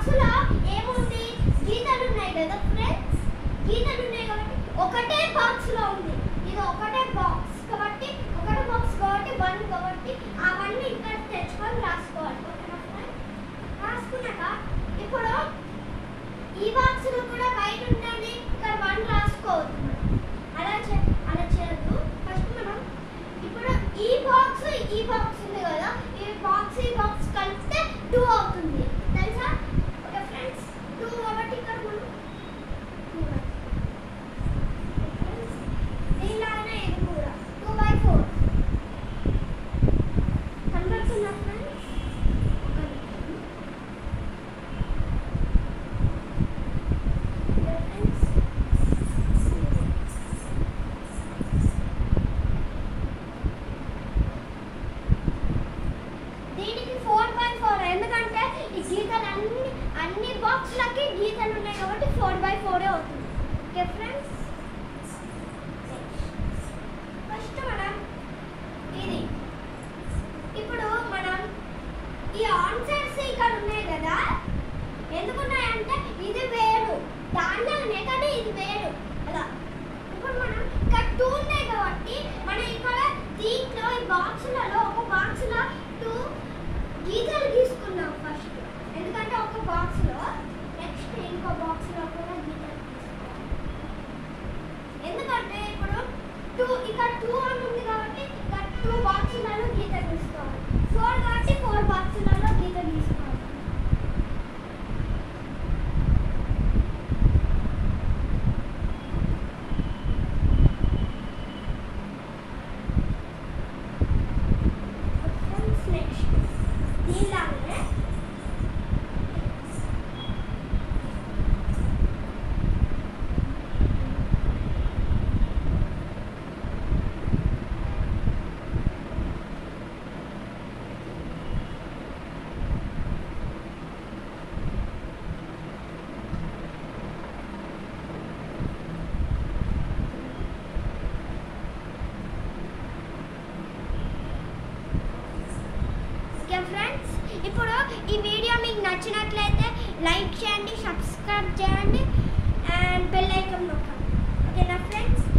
బాక్స్లో ఏముంది? గీతలు ఉన్నాయి కదా ఫ్రెండ్స్, గీతలు ఉన్నాయి కాబట్టి ఒకటే బాక్స్లో ఉంది. ఇది ఒకటే బాక్స్ కాబట్టి ఒకటే బాక్స్ కాబట్టి 1 కాబట్టి అవన్నీ ఇక్కడ తెచ్చుకొని రాసుకోవాలి. ఓకేనా ఫ్రెండ్స్? రాసుకున్నాక ఇప్పుడు ఈ బాక్స్లో కూడా బయట ఉండాలి, ఇక్కడ 1 రాసుకోవద్దు. అలా చేయొద్దు. ఫస్ట్ మనం ఇప్పుడు ఈ బాక్స్ ఉంది కదా, ఈ బాక్స్ కలిపితే 2 అవుతుంది తెలుసా? ఓకే ఫ్రెండ్స్, 2 కాబట్టి ఇక్కడ మనం 2 దీనిలానే ఇది కూడా 2/4 కనబడుతుందా ఫ్రెండ్స్? దీనికి 4/4 ఎందుకంటే ఈ గీతలు అన్ని బాక్స్లకి గీతలు ఉన్నాయి కాబట్టి 4/4 అవుతుంది. ఓకే ఫ్రెండ్స్, ఫస్ట్ మనం ఇది ఇప్పుడు మనం ఈ ఆన్సర్స్ ఇక్కడ ఉన్నాయి కదా, ఎందుకున్నాయంటే ఇది వేరు దాంట్లోనే కానీ ఇది వేరు అలా. ఇప్పుడు మనం ఇక్కడ 2 ఉన్నాయి కాబట్టి మనం ఇక్కడ దీంట్లో ఈ బాక్స్లలో ఒక బాక్స్లో 2 గీతలు గీసుకున్నాం ఫస్ట్, ఎందుకంటే ఒక బాక్స్లో నెక్స్ట్ ఇంకో బాక్స్లో కూడా గీతలు గీసుకోవాలి. ఎందుకంటే ఇప్పుడు 2 ఇక్కడ 2 అని ఉంది కాబట్టి ఇక్కడ 2 బాక్స్లలో గీత గీసుకోవాలి. 4 కాబట్టి 4 బాక్స్లలో గీత గీసుకోవాలి. నెక్స్ట్ దీనిలానే ఫ్రెండ్స్, ఇప్పుడు ఈ వీడియో మీకు నచ్చినట్లయితే లైక్ చేయండి, సబ్స్క్రైబ్ చేయండి అండ్ బెల్ ఐకాన్ నొక్కండి. ఓకేనా ఫ్రెండ్స్?